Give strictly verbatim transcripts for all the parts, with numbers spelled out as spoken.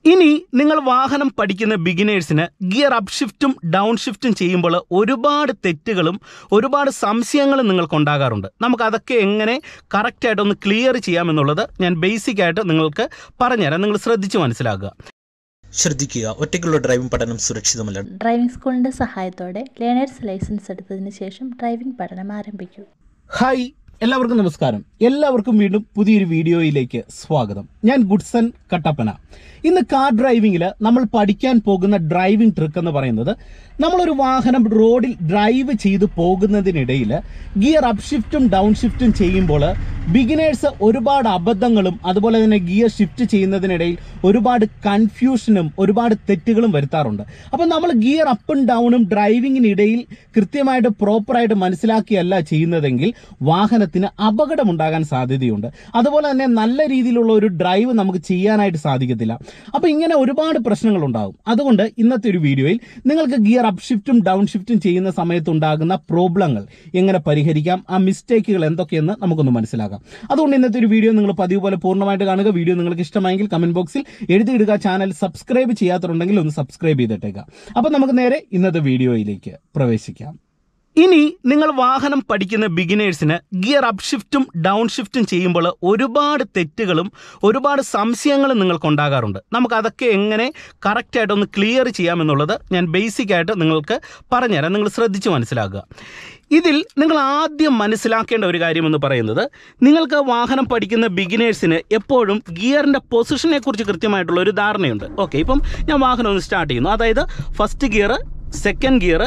ഇനി നിങ്ങൾ വാഹനം പഠിക്കുന്ന ബിഗിനേഴ്സിന് ഗിയർ അപ്പ് ഷിഫ്റ്റും ഡൗൺ ഷിഫ്റ്റും ചെയ്യുമ്പോൾ ഒരുപാട് തെറ്റുകളും ഒരുപാട് സംശയങ്ങളും നിങ്ങൾക്ക് ഉണ്ടാകാറുണ്ട്. നമുക്ക് അതൊക്കെ എങ്ങനെ കറക്റ്റായിട്ടൊന്ന് ക്ലിയർ ചെയ്യാമെന്നുള്ളത് ഞാൻ ബേസിക് ആയിട്ട് നിങ്ങൾക്ക് പറഞ്ഞുതരാം. നിങ്ങൾ ശ്രദ്ധിച്ച് മനസ്സിലാക്കുക. ശ്രദ്ധിക്കുക, ഒറ്റയ്ക്കുള്ള ഡ്രൈവിംഗ് പഠനം സുരക്ഷിതമല്ല. ഡ്രൈവിംഗ് സ്കൂളിൻ്റെ സഹായത്തോടെ ലേണേഴ്സ് ലൈസൻസ് എടുത്തതിന് ശേഷം ഡ്രൈവിംഗ് പഠനം ആരംഭിക്കൂ. ഹായ്, എല്ലാവർക്കും നമസ്കാരം. എല്ലാവർക്കും വീണ്ടും പുതിയൊരു വീഡിയോയിലേക്ക് സ്വാഗതം. ഞാൻ ഗുഡ്സൺ കട്ടപ്പന. ഇന്ന് കാർ ഡ്രൈവിംഗിൽ നമ്മൾ പഠിക്കാൻ പോകുന്ന ഡ്രൈവിംഗ് ട്രിക്ക് എന്ന് പറയുന്നത്, നമ്മളൊരു വാഹനം റോഡിൽ ഡ്രൈവ് ചെയ്ത് പോകുന്നതിനിടയിൽ ഗിയർ അപ്പ് ഷിഫ്റ്റും ഡൗൺ ഷിഫ്റ്റും ചെയ്യുമ്പോൾ ബിഗിനേഴ്സ് ഒരുപാട് അബദ്ധങ്ങളും അതുപോലെ തന്നെ ഗിയർ ഷിഫ്റ്റ് ചെയ്യുന്നതിനിടയിൽ ഒരുപാട് കൺഫ്യൂഷനും ഒരുപാട് തെറ്റുകളും വരുത്താറുണ്ട്. അപ്പം നമ്മൾ ഗിയർ അപ്പും ഡൗണും ഡ്രൈവിങ്ങിനിടയിൽ കൃത്യമായിട്ട് പ്രോപ്പറായിട്ട് മനസ്സിലാക്കിയല്ല ചെയ്യുന്നതെങ്കിൽ വാഹനത്തിന് അപകടമുണ്ടാകാൻ സാധ്യതയുണ്ട്. അതുപോലെ തന്നെ നല്ല രീതിയിലുള്ള ഒരു ഡ്രൈവ് നമുക്ക് ചെയ്യാനായിട്ട് സാധിക്കത്തില്ല. അപ്പോൾ ഇങ്ങനെ ഒരുപാട് പ്രശ്നങ്ങളുണ്ടാകും. അതുകൊണ്ട് ഇന്നത്തെ ഒരു വീഡിയോയിൽ നിങ്ങൾക്ക് ഗിയർ അപ്പ് ഷിഫ്റ്റും ഡൗൺ ഷിഫ്റ്റും ചെയ്യുന്ന സമയത്തുണ്ടാകുന്ന പ്രോബ്ലങ്ങൾ എങ്ങനെ പരിഹരിക്കാം, ആ മിസ്റ്റേക്കുകൾ എന്തൊക്കെയെന്ന് നമുക്കൊന്ന് മനസ്സിലാക്കാം. അതുകൊണ്ട് ഇന്നത്തെ ഒരു വീഡിയോ നിങ്ങൾ പതിവ് പോലെ പൂർണ്ണമായിട്ട് കാണുക. വീഡിയോ നിങ്ങൾക്ക് ഇഷ്ടമായെങ്കിൽ കമന്റ് ബോക്സിൽ എഴുതിയിടുക. ചാനൽ സബ്സ്ക്രൈബ് ചെയ്യാത്തതുണ്ടെങ്കിൽ ഒന്ന് സബ്സ്ക്രൈബ് ചെയ്തിട്ടേക്കാം. അപ്പം നമുക്ക് നേരെ ഇന്നത്തെ വീഡിയോയിലേക്ക് പ്രവേശിക്കാം. ഇനി നിങ്ങൾ വാഹനം പഠിക്കുന്ന ബിഗിനേഴ്സിന് ഗിയർ അപ്പ് ഷിഫ്റ്റും ഡൗൺ ഷിഫ്റ്റും ചെയ്യുമ്പോൾ ഒരുപാട് തെറ്റുകളും ഒരുപാട് സംശയങ്ങളും നിങ്ങൾക്ക് ഉണ്ടാകാറുണ്ട്. നമുക്ക് അതൊക്കെ എങ്ങനെ കറക്റ്റായിട്ടൊന്ന് ക്ലിയർ ചെയ്യാമെന്നുള്ളത് ഞാൻ ബേസിക് ആയിട്ട് നിങ്ങൾക്ക് പറഞ്ഞുതരാം. നിങ്ങൾ ശ്രദ്ധിച്ച് മനസ്സിലാക്കുക. ഇതിൽ നിങ്ങൾ ആദ്യം മനസ്സിലാക്കേണ്ട ഒരു കാര്യമെന്ന് പറയുന്നത്, നിങ്ങൾക്ക് വാഹനം പഠിക്കുന്ന ബിഗിനേഴ്സിന് എപ്പോഴും ഗിയറിൻ്റെ പൊസിഷനെ കുറിച്ച് കൃത്യമായിട്ടുള്ള ഒരു ധാരണയുണ്ട്. ഓക്കെ, ഇപ്പം ഞാൻ വാഹനം ഒന്ന് സ്റ്റാർട്ട് ചെയ്യുന്നു. അതായത് first gear, second gear,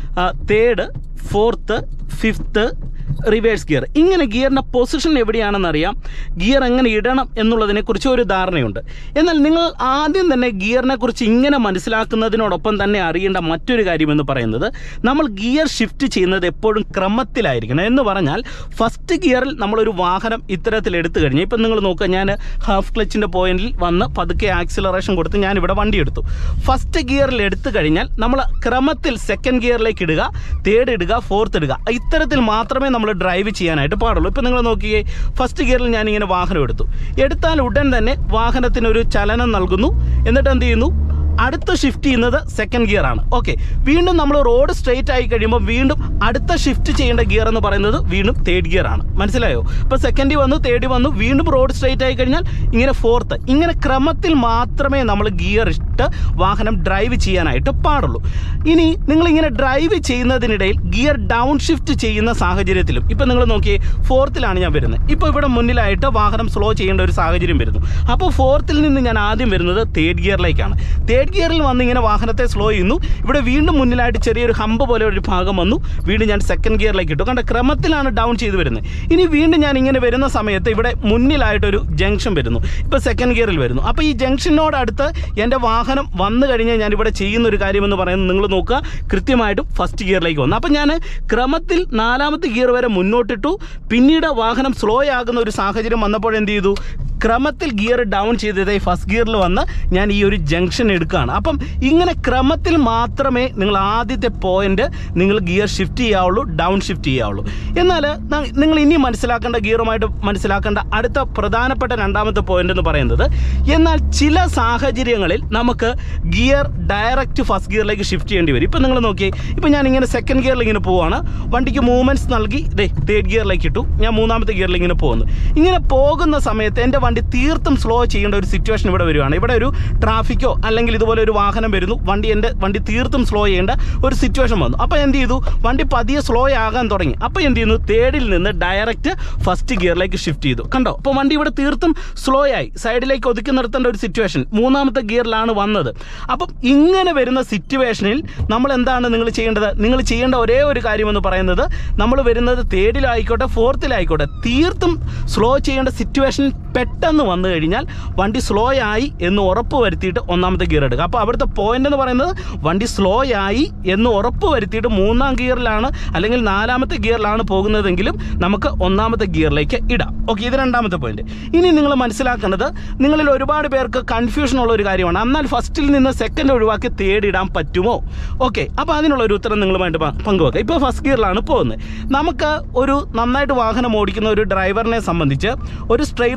third, fourth, fifth, reverse gear. ഇങ്ങനെ ഗിയറിൻ്റെ പൊസിഷൻ എവിടെയാണെന്നറിയാം, ഗിയർ എങ്ങനെ ഇടണം എന്നുള്ളതിനെക്കുറിച്ച് ഒരു ധാരണയുണ്ട്. എന്നാൽ നിങ്ങൾ ആദ്യം തന്നെ ഗിയറിനെ കുറിച്ച് ഇങ്ങനെ മനസ്സിലാക്കുന്നതിനോടൊപ്പം തന്നെ അറിയേണ്ട മറ്റൊരു കാര്യമെന്ന് പറയുന്നത്, നമ്മൾ ഗിയർ ഷിഫ്റ്റ് ചെയ്യുന്നത് എപ്പോഴും ക്രമത്തിലായിരിക്കണം. എന്ന് പറഞ്ഞാൽ ഫസ്റ്റ് ഗിയറിൽ നമ്മളൊരു വാഹനം ഇത്തരത്തിൽ എടുത്തു കഴിഞ്ഞാൽ, ഇപ്പം നിങ്ങൾ നോക്കുക, ഞാൻ ഹാഫ് ക്ലച്ചിൻ്റെ പോയിന്റിൽ വന്ന് പതുക്കെ ആക്സിലറേഷൻ കൊടുത്ത് ഞാനിവിടെ വണ്ടി എടുത്തു. ഫസ്റ്റ് ഗിയറിൽ എടുത്തു കഴിഞ്ഞാൽ നമ്മൾ ക്രമത്തിൽ സെക്കൻഡ് ഗിയറിലേക്ക് ഇടുക, തേർഡ് ഇടുക, ഫോർത്ത് ഇടുക. ഇത്തരത്തിൽ മാത്രമേ നമ്മൾ ഡ്രൈവ് ചെയ്യാനായിട്ട് പാടുള്ളൂ. ഇപ്പം നിങ്ങൾ നോക്കിയേ, ഫസ്റ്റ് ഗിയറിൽ ഞാനിങ്ങനെ വാഹനം എടുത്തു. എടുത്താൽ ഉടൻ തന്നെ വാഹനത്തിനൊരു ചലനം നൽകുന്നു. എന്നിട്ട് എന്ത് ചെയ്യുന്നു, അടുത്ത ഷിഫ്റ്റ് ചെയ്യുന്നത് സെക്കൻഡ് ഗിയർ ആണ്. ഓക്കെ, വീണ്ടും നമ്മൾ റോഡ് സ്ട്രെയിറ്റ് ആയി കഴിയുമ്പോൾ വീണ്ടും അടുത്ത ഷിഫ്റ്റ് ചെയ്യേണ്ട ഗിയർ എന്ന് പറയുന്നത് വീണ്ടും തേർഡ് ഗിയർ ആണ്. മനസ്സിലായോ? ഇപ്പോൾ സെക്കൻഡ് വന്നു, തേർഡ് വന്നു, വീണ്ടും റോഡ് സ്ട്രെയിറ്റ് ആയി കഴിഞ്ഞാൽ ഇങ്ങനെ ഫോർത്ത്. ഇങ്ങനെ ക്രമത്തിൽ മാത്രമേ നമ്മൾ ഗിയർ ഇട്ട് വാഹനം ഡ്രൈവ് ചെയ്യാനായിട്ട് പാടുള്ളൂ. ഇനി നിങ്ങളിങ്ങനെ ഡ്രൈവ് ചെയ്യുന്നതിനിടയിൽ ഗിയർ ഡൗൺ ഷിഫ്റ്റ് ചെയ്യുന്ന സാഹചര്യത്തിലും, ഇപ്പം നിങ്ങൾ നോക്കിയേ, ഫോർത്തിലാണ് ഞാൻ വരുന്നത്. ഇപ്പോൾ ഇവിടെ മുന്നിലായിട്ട് വാഹനം സ്ലോ ചെയ്യേണ്ട ഒരു സാഹചര്യം വരുന്നു. അപ്പോൾ ഫോർത്തിൽ നിന്ന് ഞാൻ ആദ്യം വരുന്നത് തേർഡ് ഗിയറിലേക്കാണ്. തേർഡ് ഗിയറിൽ വന്ന് ഇങ്ങനെ വാഹനത്തെ സ്ലോ ചെയ്യുന്നു. ഇവിടെ വീണ്ടും മുന്നിലായിട്ട് ചെറിയൊരു ഹമ്പ് പോലെ ഒരു ഭാഗം വന്നു. വീണ്ടും ഞാൻ സെക്കൻഡ് ഗിയറിലേക്ക് ഇട്ടു. കണ്ട, ക്രമത്തിലാണ് ഡൗൺ ചെയ്ത് വരുന്നത്. ഇനി വീണ്ടും ഞാൻ ഇങ്ങനെ വരുന്ന സമയത്ത് ഇവിടെ മുന്നിലായിട്ടൊരു ജംഗ്ഷൻ വരുന്നു. ഇപ്പോൾ സെക്കൻഡ് ഗിയറിൽ വരുന്നു. അപ്പോൾ ഈ ജംഗ്ഷനോടടുത്ത് എൻ്റെ വാഹനം വന്നു കഴിഞ്ഞാൽ ഞാൻ ഇവിടെ ചെയ്യുന്ന ഒരു കാര്യമെന്ന് പറയുന്നത്, നിങ്ങൾ നോക്കുക, കൃത്യമായിട്ടും ഫസ്റ്റ് ഗിയറിലേക്ക് വന്നു. അപ്പം ഞാൻ ക്രമത്തിൽ നാലാമത്തെ ഗിയർ വരെ മുന്നോട്ടിട്ടു. പിന്നീട് വാഹനം സ്ലോ ആകുന്ന ഒരു സാഹചര്യം വന്നപ്പോൾ എന്ത് ചെയ്തു, ക്രമത്തിൽ ഗിയർ ഡൗൺ ചെയ്തത് ഫസ്റ്റ് ഗിയറിൽ വന്ന് ഞാൻ ഈ ഒരു ജംഗ്ഷൻ എടുക്കുകയാണ്. അപ്പം ഇങ്ങനെ ക്രമത്തിൽ മാത്രമേ നിങ്ങൾ ആദ്യത്തെ പോയിന്റ് നിങ്ങൾ ഗിയർ ഷിഫ്റ്റ് ചെയ്യാവുള്ളൂ, ഡൗൺ ഷിഫ്റ്റ് ചെയ്യാവുള്ളൂ. എന്നാൽ നിങ്ങൾ ഇനി മനസ്സിലാക്കേണ്ട, ഗിയറുമായിട്ട് മനസ്സിലാക്കേണ്ട അടുത്ത പ്രധാനപ്പെട്ട രണ്ടാമത്തെ പോയിന്റ് എന്ന് പറയുന്നത്, എന്നാൽ ചില സാഹചര്യങ്ങളിൽ നമുക്ക് ഗിയർ ഡയറക്റ്റ് ഫസ്റ്റ് ഗിയറിലേക്ക് ഷിഫ്റ്റ് ചെയ്യേണ്ടി വരും. ഇപ്പം നിങ്ങൾ നോക്കിയേ, ഇപ്പം ഞാൻ ഇങ്ങനെ സെക്കൻഡ് ഗിയറിൽ ഇങ്ങനെ പോവുകയാണ്. വണ്ടിക്ക് മൂവ്മെൻറ്റ്സ് നൽകി ദേ തേർഡ് ഗിയറിലേക്ക് ഇട്ടു. ഞാൻ മൂന്നാമത്തെ ഗിയറിൽ ഇങ്ങനെ പോകുന്നു. ഇങ്ങനെ പോകുന്ന സമയത്ത് എൻ്റെ വണ്ടി തീർത്തും സ്ലോ ചെയ്യേണ്ട ഒരു സിറ്റുവേഷൻ ഇവിടെ വരുവാണ്. ഇവിടെ ഒരു ട്രാഫിക്കോ അല്ലെങ്കിൽ ഇതുപോലെ ഒരു വാഹനം വരുന്നു, വണ്ടി എൻ്റെ വണ്ടി തീർത്തും സ്ലോ ചെയ്യേണ്ട ഒരു സിറ്റുവേഷൻ വന്നു. അപ്പോൾ എന്ത് ചെയ്തു, വണ്ടി പതിയെ സ്ലോ ആകാൻ തുടങ്ങി. അപ്പോൾ എന്ത് ചെയ്യുന്നു, തേർഡിൽ നിന്ന് ഡയറക്റ്റ് ഫസ്റ്റ് ഗിയറിലേക്ക് ഷിഫ്റ്റ് ചെയ്തു. കണ്ടോ, അപ്പോൾ വണ്ടി ഇവിടെ തീർത്തും സ്ലോ ആയി, സൈഡിലേക്ക് ഒതുക്കി നിർത്തേണ്ട ഒരു സിറ്റുവേഷൻ മൂന്നാമത്തെ ഗിയറിലാണ് വന്നത്. അപ്പം ഇങ്ങനെ വരുന്ന സിറ്റുവേഷനിൽ നമ്മൾ എന്താണ് നിങ്ങൾ ചെയ്യേണ്ടത്, നിങ്ങൾ ചെയ്യേണ്ട ഒരേ ഒരു കാര്യമെന്ന് പറയുന്നത്, നമ്മൾ വരുന്നത് തേർഡിലായിക്കോട്ടെ ഫോർത്തിലായിക്കോട്ടെ, തീർത്തും സ്ലോ ചെയ്യേണ്ട സിറ്റുവേഷൻ പെട്ടെന്ന് വന്നു കഴിഞ്ഞാൽ വണ്ടി സ്ലോ ആയി എന്ന് ഉറപ്പ് വരുത്തിയിട്ട് ഒന്നാമത്തെ ഗിയർ എടുക്കുക. അപ്പോൾ അവിടുത്തെ പോയിന്റ് എന്ന് പറയുന്നത്, വണ്ടി സ്ലോ ആയി എന്ന് ഉറപ്പ് വരുത്തിയിട്ട് മൂന്നാം ഗിയറിലാണ് അല്ലെങ്കിൽ നാലാമത്തെ ഗിയറിലാണ് പോകുന്നതെങ്കിലും നമുക്ക് ഒന്നാമത്തെ ഗിയറിലേക്ക് ഇടാം. ഓക്കെ, ഇത് രണ്ടാമത്തെ പോയിന്റ്. ഇനി നിങ്ങൾ മനസ്സിലാക്കേണ്ടത്, നിങ്ങളിൽ ഒരുപാട് പേർക്ക് കൺഫ്യൂഷൻ ഉള്ള ഒരു കാര്യമാണ്, എന്നാൽ ഫസ്റ്റിൽ നിന്ന് സെക്കൻഡ് ഒഴിവാക്കി തേർഡ് ഇടാൻ പറ്റുമോ? ഓക്കെ, അപ്പോൾ അതിനുള്ള ഒരു ഉത്തരം നിങ്ങളുമായിട്ട് പങ്കുവെക്കാം. ഇപ്പോൾ ഫസ്റ്റ് ഗിയറിലാണ് പോകുന്നത്. നമുക്ക് ഒരു നന്നായിട്ട് വാഹനം ഓടിക്കുന്ന ഒരു ഡ്രൈവറിനെ സംബന്ധിച്ച് ഒരു സ്ട്രെയിറ്റ് റോഡ് ആണെങ്കിൽ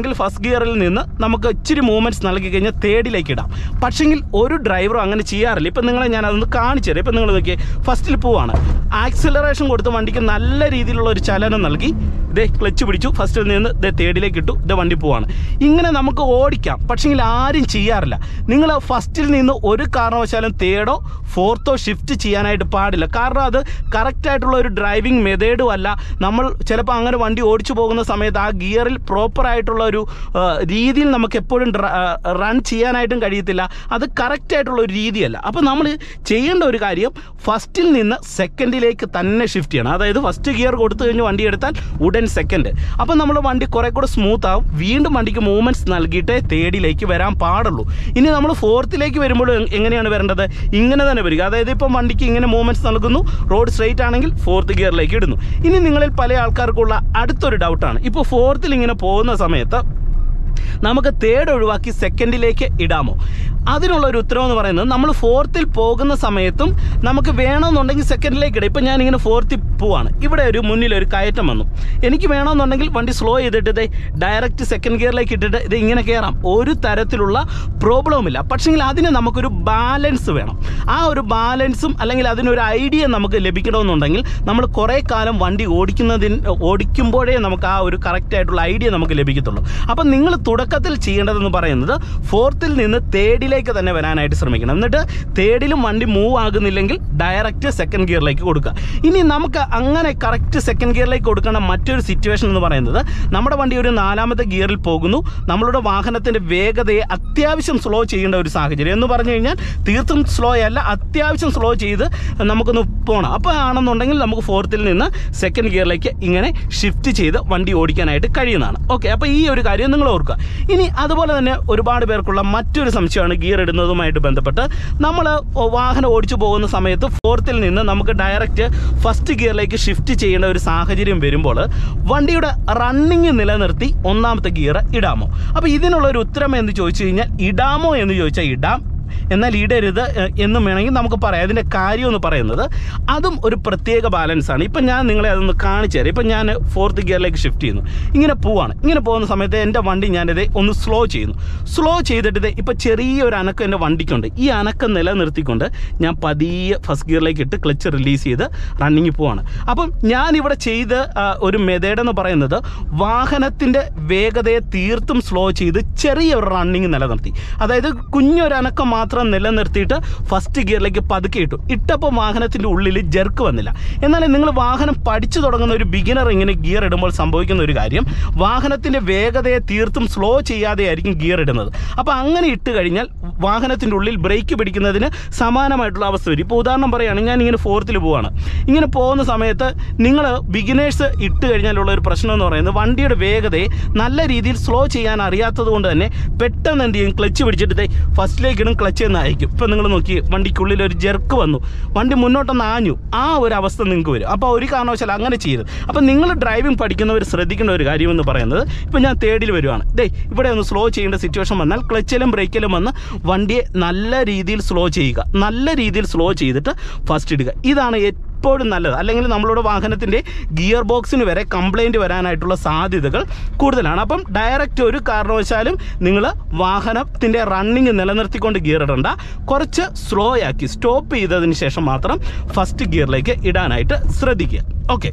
വേണമെങ്കിൽ ഫസ്റ്റ് ഗിയറിൽ നിന്ന് നമുക്ക് ഇച്ചിരി മൂവ്മെൻറ്റ്സ് നൽകി കഴിഞ്ഞാൽ തേർഡിലേക്ക് ഇടാം. പക്ഷെങ്കിൽ ഒരു ഡ്രൈവറും അങ്ങനെ ചെയ്യാറില്ല. ഇപ്പം നിങ്ങളെ ഞാൻ അതൊന്ന് കാണിച്ചു തരാം. ഇപ്പം നിങ്ങൾ നോക്കിയേ, ഫസ്റ്റിൽ പോവാണ്, ആക്സിലറേഷൻ കൊടുത്ത് വണ്ടിക്ക് നല്ല രീതിയിലുള്ള ഒരു ചലനം നൽകി ഇതേ ക്ലച്ച് പിടിച്ചു, ഫസ്റ്റിൽ നിന്ന് ഇതേ തേർഡിലേക്ക് ഇട്ടു, ഇതേ വണ്ടി പോവാണ്. ഇങ്ങനെ നമുക്ക് ഓടിക്കാം. പക്ഷെങ്കിൽ ആരും ചെയ്യാറില്ല. നിങ്ങൾ ഫസ്റ്റിൽ നിന്ന് ഒരു കാരണവശാലും തേർഡോ ഫോർത്തോ ഷിഫ്റ്റ് ചെയ്യാനായിട്ട് പാടില്ല. കാരണം അത് കറക്റ്റായിട്ടുള്ള ഒരു ഡ്രൈവിംഗ് മെത്തേഡും അല്ല. നമ്മൾ ചിലപ്പോൾ അങ്ങനെ വണ്ടി ഓടിച്ചു പോകുന്ന സമയത്ത് ആ ഗിയറിൽ പ്രോപ്പറായിട്ടുള്ള ഒരു രീതിയിൽ നമുക്ക് എപ്പോഴും റൺ ചെയ്യാനായിട്ടും കഴിയത്തില്ല. അത് കറക്റ്റായിട്ടുള്ള ഒരു രീതിയല്ല. അപ്പോൾ നമ്മൾ ചെയ്യേണ്ട ഒരു കാര്യം ഫസ്റ്റിൽ നിന്ന് സെക്കൻഡിലേക്ക് തന്നെ ഷിഫ്റ്റ് ചെയ്യണം. അതായത് ഫസ്റ്റ് ഗിയർ കൊടുത്തു കഴിഞ്ഞ് വണ്ടി എടുത്താൽ ഉടൻ സെക്കൻഡ്. അപ്പോൾ നമ്മൾ വണ്ടി കുറേ കൂടെ സ്മൂത്ത് ആവും. വീണ്ടും വണ്ടിക്ക് മൂവ്മെൻറ്റ്സ് നൽകിയിട്ടേ തേർഡിലേക്ക് വരാൻ പാടുള്ളൂ. ഇനി നമ്മൾ ഫോർത്തിലേക്ക് വരുമ്പോൾ എങ്ങനെയാണ് വരേണ്ടത്? ഇങ്ങനെ തന്നെ വരിക. അതായത് ഇപ്പം വണ്ടിക്ക് ഇങ്ങനെ മൂവ്മെൻറ്റ്സ് നൽകുന്നു, റോഡ് സ്ട്രെയിറ്റ് ആണെങ്കിൽ ഫോർത്ത് ഗിയറിലേക്ക് ഇടുന്നു. ഇനി നിങ്ങളിൽ പല ആൾക്കാർക്കുള്ള അടുത്തൊരു ഡൗട്ടാണ്, ഇപ്പോൾ ഫോർത്തിൽ ഇങ്ങനെ പോകുന്ന സമയത്ത് നമുക്ക് തേർഡ് ഒഴിവാക്കി സെക്കൻഡിലേക്ക് ഇടാമോ? അതിനുള്ള ഒരു ഉത്തരവ് എന്ന് പറയുന്നത്, നമ്മൾ ഫോർത്തിൽ പോകുന്ന സമയത്തും നമുക്ക് വേണമെന്നുണ്ടെങ്കിൽ സെക്കൻഡിലേക്ക് ഇടാം. ഇപ്പം ഞാനിങ്ങനെ ഫോർത്തിൽ പോവാണ്, ഇവിടെ ഒരു മുന്നിലൊരു കയറ്റം വന്നു, എനിക്ക് വേണമെന്നുണ്ടെങ്കിൽ വണ്ടി സ്ലോ ചെയ്തിട്ട് ഇതേ ഡയറക്റ്റ് സെക്കൻഡ് ഗിയറിലേക്ക് ഇട്ടിട്ട് ഇത് ഇങ്ങനെ കയറാം. ഒരു തരത്തിലുള്ള പ്രോബ്ലവുമില്ല. പക്ഷേങ്കിൽ അതിന് നമുക്കൊരു ബാലൻസ് വേണം. ആ ഒരു ബാലൻസും അല്ലെങ്കിൽ അതിനൊരു ഐഡിയ നമുക്ക് ലഭിക്കണമെന്നുണ്ടെങ്കിൽ നമ്മൾ കുറേ കാലം വണ്ടി ഓടിക്കുന്നതിന് ഓടിക്കുമ്പോഴേ നമുക്ക് ആ ഒരു കറക്റ്റായിട്ടുള്ള ഐഡിയ നമുക്ക് ലഭിക്കത്തുള്ളൂ. അപ്പം നിങ്ങൾ തുടക്കത്തിൽ ചെയ്യേണ്ടതെന്ന് പറയുന്നത് ഫോർത്തിൽ നിന്ന് തേർഡിലേക്ക് തന്നെ വരാനായിട്ട് ശ്രമിക്കണം. എന്നിട്ട് തേർഡിലും വണ്ടി മൂവ് ആകുന്നില്ലെങ്കിൽ ഡയറക്റ്റ് സെക്കൻഡ് ഗിയറിലേക്ക് കൊടുക്കുക. ഇനി നമുക്ക് അങ്ങനെ കറക്റ്റ് സെക്കൻഡ് ഗിയറിലേക്ക് കൊടുക്കേണ്ട മറ്റൊരു സിറ്റുവേഷൻ എന്ന് പറയുന്നത്, നമ്മുടെ വണ്ടി ഒരു നാലാമത്തെ ഗിയറിൽ പോകുന്നു, നമ്മളുടെ വാഹനത്തിൻ്റെ വേഗതയെ അത്യാവശ്യം സ്ലോ ചെയ്യേണ്ട ഒരു സാഹചര്യം എന്ന് പറഞ്ഞു കഴിഞ്ഞാൽ തീർത്തും സ്ലോ അല്ല, അത്യാവശ്യം സ്ലോ ചെയ്ത് നമുക്കൊന്ന് പോകണം. അപ്പോൾ ആണെന്നുണ്ടെങ്കിൽ നമുക്ക് ഫോർത്തിൽ നിന്ന് സെക്കൻഡ് ഗിയറിലേക്ക് ഇങ്ങനെ ഷിഫ്റ്റ് ചെയ്ത് വണ്ടി ഓടിക്കാനായിട്ട് കഴിയുന്നതാണ്. ഓക്കെ, അപ്പോൾ ഈ ഒരു കാര്യം നിങ്ങൾ ഓർക്കുക. ഇനി അതുപോലെ തന്നെ ഒരുപാട് പേർക്കുള്ള മറ്റൊരു സംശയമാണ് ഗിയർ ഇടുന്നതുമായിട്ട് ബന്ധപ്പെട്ട്. നമ്മൾ വാഹനം ഓടിച്ചു പോകുന്ന സമയത്ത് ഫോർത്തിൽ നിന്ന് നമുക്ക് ഡയറക്റ്റ് ഫസ്റ്റ് ഗിയറിലേക്ക് ഷിഫ്റ്റ് ചെയ്യേണ്ട ഒരു സാഹചര്യം വരുമ്പോൾ വണ്ടിയുടെ റണ്ണിങ് നിലനിർത്തി ഒന്നാമത്തെ ഗിയർ ഇടാമോ? അപ്പോൾ ഇതിനുള്ള ഒരു ഉത്തരം എന്ന് ചോദിച്ചു കഴിഞ്ഞാൽ ഇടാമോ എന്ന് ചോദിച്ചാൽ ഇടാം, എന്നാൽ ഇടരുത് എന്നും വേണമെങ്കിൽ നമുക്ക് പറയാം. അതിൻ്റെ കാര്യം എന്ന് പറയുന്നത് അതും ഒരു പ്രത്യേക ബാലൻസാണ്. ഇപ്പം ഞാൻ നിങ്ങളെ അതൊന്ന് കാണിച്ചു തരാം. ഇപ്പം ഞാൻ ഫോർത്ത് ഗിയറിലേക്ക് ഷിഫ്റ്റ് ചെയ്യുന്നു, ഇങ്ങനെ പോവാണ്. ഇങ്ങനെ പോകുന്ന സമയത്ത് എൻ്റെ വണ്ടി ഞാനിത് ഒന്ന് സ്ലോ ചെയ്യുന്നു. സ്ലോ ചെയ്തിട്ട് ഇത് ഇപ്പോൾ ചെറിയൊരു അനക്കം എൻ്റെ വണ്ടിക്കുണ്ട്. ഈ അനക്കം നിലനിർത്തിക്കൊണ്ട് ഞാൻ പതിയെ ഫസ്റ്റ് ഗിയറിലേക്ക് ഇട്ട് ക്ലച്ച് റിലീസ് ചെയ്ത് റണ്ണിങ് പോവാണ്. അപ്പം ഞാനിവിടെ ചെയ്ത ഒരു മെത്തേഡ് എന്ന് പറയുന്നത് വാഹനത്തിൻ്റെ വേഗതയെ തീർത്തും സ്ലോ ചെയ്ത് ചെറിയൊരു റണ്ണിങ് നിലനിർത്തി. അതായത് കുഞ്ഞൊരു അനക്കം മാത്രം നിലനിർത്തിയിട്ട് ഫസ്റ്റ് ഗിയറിലേക്ക് പതുക്കെ ഇട്ടു. ഇട്ടപ്പോൾ വാഹനത്തിൻ്റെ ഉള്ളിൽ ജെർക്ക് വന്നില്ല. എന്നാൽ നിങ്ങൾ വാഹനം പഠിച്ചു തുടങ്ങുന്ന ഒരു ബിഗിനർ ഇങ്ങനെ ഗിയർ ഇടുമ്പോൾ സംഭവിക്കുന്ന ഒരു കാര്യം, വാഹനത്തിൻ്റെ വേഗതയെ തീർത്തും സ്ലോ ചെയ്യാതെ ആയിരിക്കും ഗിയർ ഇടുന്നത്. അപ്പോൾ അങ്ങനെ ഇട്ട് കഴിഞ്ഞാൽ വാഹനത്തിൻ്റെ ഉള്ളിൽ ബ്രേക്ക് പിടിക്കുന്നതിന് സമാനമായിട്ടുള്ള അവസ്ഥ വരും. ഇപ്പോൾ ഉദാഹരണം പറയുകയാണെങ്കിൽ ഞാൻ ഇങ്ങനെ ഫോർത്തിൽ പോവാണ്. ഇങ്ങനെ പോകുന്ന സമയത്ത് നിങ്ങൾ ബിഗിനേഴ്സ് ഇട്ട് കഴിഞ്ഞാലുള്ള ഒരു പ്രശ്നം എന്ന് പറയുന്നത് വണ്ടിയുടെ വേഗതയെ നല്ല രീതിയിൽ സ്ലോ ചെയ്യാൻ അറിയാത്തത് കൊണ്ട് തന്നെ പെട്ടെന്ന് എന്ത് ചെയ്യും, ക്ലച്ച് പിടിച്ചിട്ട് ഫസ്റ്റിലേക്ക് ഇടും, ക്ലച്ച് എന്ന് അയക്കും. ഇപ്പം നിങ്ങൾ നോക്കി, വണ്ടിക്കുള്ളിൽ ഒരു ജെർക്ക് വന്നു, വണ്ടി മുന്നോട്ടൊന്ന് ആഞ്ഞു, ആ ഒരു അവസ്ഥ നിങ്ങൾക്ക് വരും. അപ്പോൾ ഒരു കാരണവശാലും അങ്ങനെ ചെയ്യരുത്. അപ്പം നിങ്ങൾ ഡ്രൈവിംഗ് പഠിക്കുന്നവർ ശ്രദ്ധിക്കേണ്ട ഒരു കാര്യം എന്ന് പറയുന്നത്, ഇപ്പം ഞാൻ തേർഡിൽ വരുവാണ്, ദേ ഇവിടെ ഒന്ന് സ്ലോ ചെയ്യേണ്ട സിറ്റുവേഷൻ വന്നാൽ ക്ലച്ചിലും ബ്രേക്കിലും വന്ന് വണ്ടിയെ നല്ല രീതിയിൽ സ്ലോ ചെയ്യുക. നല്ല രീതിയിൽ സ്ലോ ചെയ്തിട്ട് ഫസ്റ്റ് ഇടുക. ഇതാണ് എപ്പോഴും നല്ലത്. അല്ലെങ്കിൽ നമ്മളുടെ വാഹനത്തിൻ്റെ ഗിയർ ബോക്സിന് വരെ കംപ്ലൈൻറ്റ് വരാനായിട്ടുള്ള സാധ്യതകൾ കൂടുതലാണ്. അപ്പം ഡയറക്റ്റ് ഒരു കാരണവശാലും നിങ്ങൾ വാഹനത്തിൻ്റെ റണ്ണിങ് നിലനിർത്തിക്കൊണ്ട് ഗിയർ ഇടണ്ട. കുറച്ച് സ്ലോ ആക്കി സ്റ്റോപ്പ് ചെയ്തതിന് ശേഷം മാത്രം ഫസ്റ്റ് ഗിയറിലേക്ക് ഇടാനായിട്ട് ശ്രദ്ധിക്കുക. ഓക്കെ,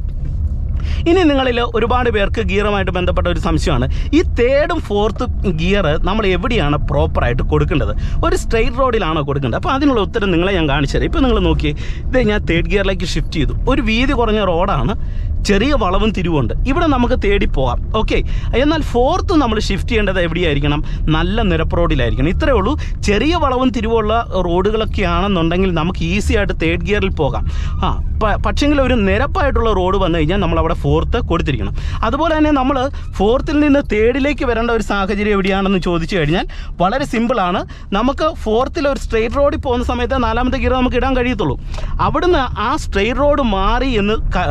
ഇനി നിങ്ങളിൽ ഒരുപാട് പേർക്ക് ഗിയറുമായിട്ട് ബന്ധപ്പെട്ട ഒരു സംശയമാണ്, ഈ തേർഡും ഫോർത്തും ഗിയർ നമ്മൾ എവിടെയാണ് പ്രോപ്പറായിട്ട് കൊടുക്കേണ്ടത്? ഒരു സ്ട്രെയിറ്റ് റോഡിലാണോ കൊടുക്കേണ്ടത്? അപ്പോൾ അതിനുള്ള ഉത്തരം നിങ്ങളെ ഞാൻ കാണിച്ചു തരാം. ഇപ്പോൾ നിങ്ങൾ നോക്കിയേ, ഇത് ഞാൻ തേർഡ് ഗിയറിലേക്ക് ഷിഫ്റ്റ് ചെയ്തു. ഒരു വീതി കുറഞ്ഞ റോഡാണ്, ചെറിയ വളവും തിരിവുണ്ട്, ഇവിടെ നമുക്ക് തേടി പോകാം. ഓക്കെ, എന്നാൽ ഫോർത്ത് നമ്മൾ ഷിഫ്റ്റ് ചെയ്യേണ്ടത് എവിടെയായിരിക്കണം? നല്ല നിരപ്പ് റോഡിലായിരിക്കണം. ഇത്രയേ ഉള്ളൂ. ചെറിയ വളവും തിരിവുള്ള റോഡുകളൊക്കെ ആണെന്നുണ്ടെങ്കിൽ നമുക്ക് ഈസി ആയിട്ട് തേർഡ് ഗിയറിൽ പോകാം. ആ പക്ഷെങ്കിൽ ഒരു നിരപ്പായിട്ടുള്ള റോഡ് വന്നു കഴിഞ്ഞാൽ നമ്മളവിടെ ഫോർത്ത് കൊടുത്തിരിക്കണം. അതുപോലെ തന്നെ നമ്മൾ ഫോർത്തിൽ നിന്ന് തേർഡിലേക്ക് വരേണ്ട ഒരു സാഹചര്യം എവിടെയാണെന്ന് ചോദിച്ചു കഴിഞ്ഞാൽ വളരെ സിമ്പിളാണ്. നമുക്ക് ഫോർത്തിൽ ഒരു സ്ട്രെയിറ്റ് റോഡിൽ പോകുന്ന സമയത്ത് നാലാമത്തെ ഗിയർ നമുക്ക് ഇടാൻ കഴിയത്തുള്ളൂ. അവിടുന്ന് ആ സ്ട്രെയിറ്റ് റോഡ് മാറി എന്ന്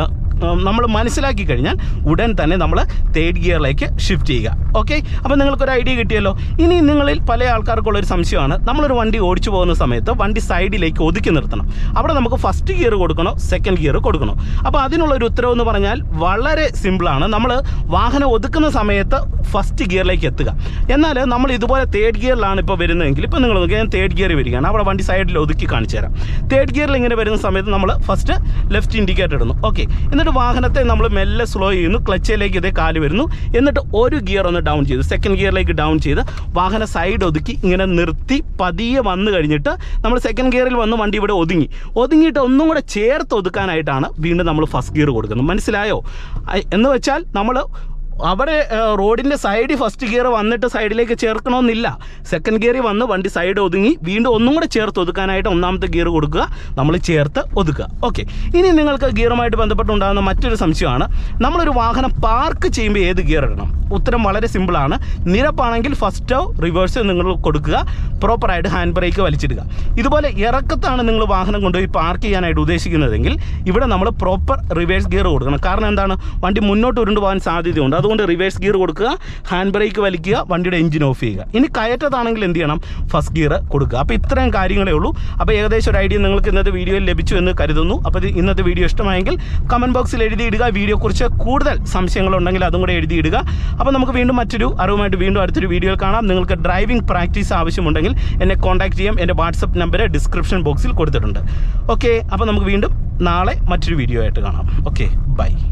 നമ്മൾ മനസ്സിലാക്കി കഴിഞ്ഞാൽ ഉടൻ തന്നെ നമ്മൾ തേർഡ് ഗിയറിലേക്ക് ഷിഫ്റ്റ് ചെയ്യുക. ഓക്കെ, അപ്പോൾ നിങ്ങൾക്കൊരു ഐഡിയ കിട്ടിയല്ലോ. ഇനി നിങ്ങളിൽ പല ആൾക്കാർക്കുള്ളൊരു സംശയമാണ്, നമ്മളൊരു വണ്ടി ഓടിച്ചു പോകുന്ന സമയത്ത് വണ്ടി സൈഡിലേക്ക് ഒതുക്കി നിർത്തണം. അവിടെ നമുക്ക് ഫസ്റ്റ് ഗിയർ കൊടുക്കണോ സെക്കൻഡ് ഗിയർ കൊടുക്കണോ? അപ്പോൾ അതിനുള്ളൊരു ഉത്തരവെന്ന് പറഞ്ഞാൽ വളരെ സിമ്പിളാണ്. നമ്മൾ വാഹനം ഒതുക്കുന്ന സമയത്ത് ഫസ്റ്റ് ഗിയറിലേക്ക് എത്തുക. എന്നാൽ നമ്മൾ ഇതുപോലെ തേർഡ് ഗിയറിലാണ് ഇപ്പോൾ വരുന്നതെങ്കിൽ, ഇപ്പോൾ നിങ്ങൾ നോക്കിയാൽ ഞാൻ തേർഡ് ഗിയർ വരികയാണ്, അവിടെ വണ്ടി സൈഡിൽ ഒതുക്കി കാണിച്ചു തരാം. തേർഡ് ഗിയറിൽ ഇങ്ങനെ വരുന്ന സമയത്ത് നമ്മൾ ഫസ്റ്റ് ലെഫ്റ്റ് ഇൻഡിക്കേറ്റർ ഇടുന്നു. ഓക്കെ, എന്നിട്ട് വാഹനത്തെ നമ്മൾ മെല്ലെ സ്ലോ ചെയ്യുന്നു, ക്ലച്ചിലേക്ക് ഇതേ കാല് വരുന്നു, എന്നിട്ട് ഒരു ഗിയർ ഒന്ന് ഡൗൺ ചെയ്ത് സെക്കൻഡ് ഗിയറിലേക്ക് ഡൗൺ ചെയ്ത് വാഹനം സൈഡ് ഒതുക്കി ഇങ്ങനെ നിർത്തി പതിയെ വന്നു കഴിഞ്ഞിട്ട് നമ്മൾ സെക്കൻഡ് ഗിയറിൽ വന്ന് വണ്ടി ഇവിടെ ഒതുങ്ങി ഒതുങ്ങിയിട്ട് ഒന്നും കൂടെ ചേർത്ത് ഒതുക്കാനായിട്ടാണ് വീണ്ടും നമ്മൾ ഫസ്റ്റ് ഗിയർ കൊടുക്കുന്നത്. മനസ്സിലായോ? എന്ന് വെച്ചാൽ നമ്മൾ അവിടെ റോഡിൻ്റെ സൈഡിൽ ഫസ്റ്റ് ഗിയർ വന്നിട്ട് സൈഡിലേക്ക് ചേർക്കണമെന്നില്ല. സെക്കൻഡ് ഗിയറിൽ വന്ന് വണ്ടി സൈഡ് ഒതുങ്ങി വീണ്ടും ഒന്നും കൂടെ ചേർത്ത് ഒതുക്കാനായിട്ട് ഒന്നാമത്തെ ഗിയർ കൊടുക്കുക, നമ്മൾ ചേർത്ത് ഒതുക്കുക. ഓക്കെ, ഇനി നിങ്ങൾക്ക് ഗിയറുമായിട്ട് ബന്ധപ്പെട്ടുണ്ടാകുന്ന മറ്റൊരു സംശയമാണ്, നമ്മളൊരു വാഹനം പാർക്ക് ചെയ്യുമ്പോൾ ഏത് ഗിയർ ഇടണം? ഉത്തരം വളരെ സിമ്പിളാണ്. നിരപ്പാണെങ്കിൽ ഫസ്റ്റോ റിവേഴ്സോ നിങ്ങൾ കൊടുക്കുക, പ്രോപ്പറായിട്ട് ഹാൻഡ് ബ്രേക്ക് വലിച്ചിടുക. ഇതുപോലെ ഇറക്കത്താണ് നിങ്ങൾ വാഹനം കൊണ്ടുപോയി പാർക്ക് ചെയ്യാനായിട്ട് ഉദ്ദേശിക്കുന്നതെങ്കിൽ ഇവിടെ നമ്മൾ പ്രോപ്പർ റിവേഴ്സ് ഗിയർ കൊടുക്കണം. കാരണം എന്താണ്, വണ്ടി മുന്നോട്ട് ഉരുണ്ടു പോകാൻ സാധ്യതയുണ്ട്. അതുകൊണ്ട് റിവേഴ്സ് ഗിയർ കൊടുക്കുക, ഹാൻഡ് ബ്രേക്ക് വലിക്കുക, വണ്ടിയുടെ എഞ്ചിൻ ഓഫ് ചെയ്യുക. ഇനി കയറ്റത്താണെങ്കിൽ എന്ത് ചെയ്യണം? ഫസ്റ്റ് ഗിയർ കൊടുക്കുക. അപ്പോൾ ഇത്രയും കാര്യങ്ങളേ ഉള്ളൂ. അപ്പോൾ ഏകദേശം ഒരു ഐഡിയ നിങ്ങൾക്ക് ഇന്നത്തെ വീഡിയോയിൽ ലഭിച്ചു എന്ന് കരുതുന്നു. അപ്പോൾ ഇന്നത്തെ വീഡിയോ ഇഷ്ടമായെങ്കിൽ കമൻറ്റ് ബോക്സിൽ എഴുതിയിടുക. വീഡിയോയെക്കുറിച്ച് കൂടുതൽ സംശയങ്ങളുണ്ടെങ്കിൽ അതും കൂടെ എഴുതിയിടുക. അപ്പോൾ നമുക്ക് വീണ്ടും മറ്റൊരു അറിവുമായിട്ട് വീണ്ടും അടുത്തൊരു വീഡിയോയിൽ കാണാം. നിങ്ങൾക്ക് ഡ്രൈവിംഗ് പ്രാക്ടീസ് ആവശ്യമുണ്ടെങ്കിൽ എന്നെ കോൺടാക്ട് ചെയ്യാം. എൻ്റെ വാട്സപ്പ് നമ്പർ ഡിസ്ക്രിപ്ഷൻ ബോക്സിൽ കൊടുത്തിട്ടുണ്ട്. ഓക്കെ, അപ്പോൾ നമുക്ക് വീണ്ടും നാളെ മറ്റൊരു വീഡിയോ ആയിട്ട് കാണാം. Okay, by.